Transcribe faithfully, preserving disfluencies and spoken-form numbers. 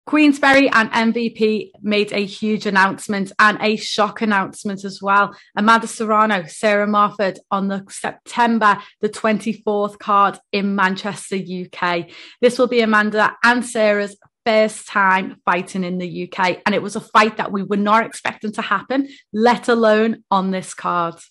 Queensberry and M V P made a huge announcement and a shock announcement as well. Amanda Serrano, Sarah Mahfoud on the September the twenty-fourth card in Manchester, U K. This will be Amanda and Sarah's first time fighting in the U K, and it was a fight that we were not expecting to happen, let alone on this card.